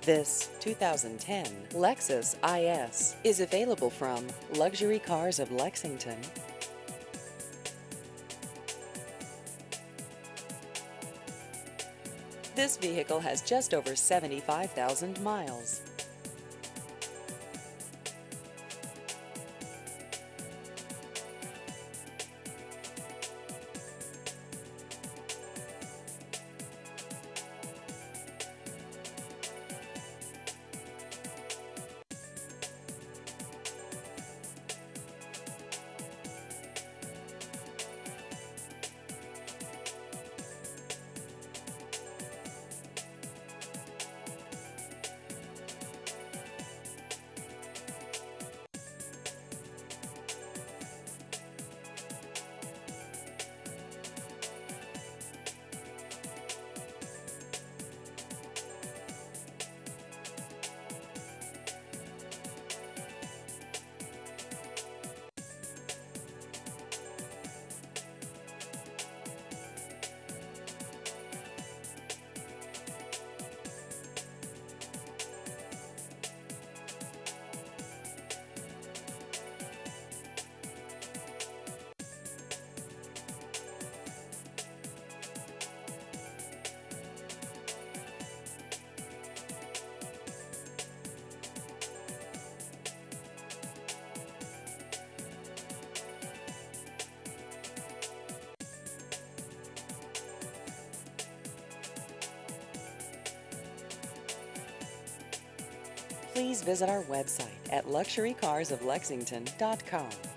This 2010 Lexus IS is available from Luxury Cars of Lexington. This vehicle has just over 75,000 miles. Please visit our website at luxurycarsoflexington.com.